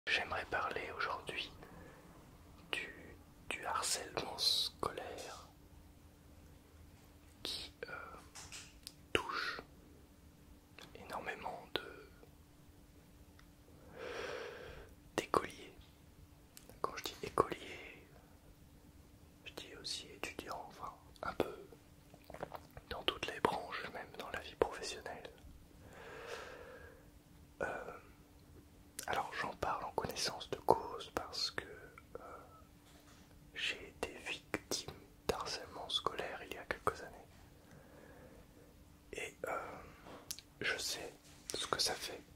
J'aimerais parler aujourd'hui du harcèlement scolaire qui touche énormément d'écoliers. Quand je dis écoliers, je dis aussi étudiants, enfin un peu dans toutes les branches, même dans la vie professionnelle. Alors j'en parle en connaissance de cause parce que j'ai été victime d'harcèlement scolaire il y a quelques années. Et je sais ce que ça fait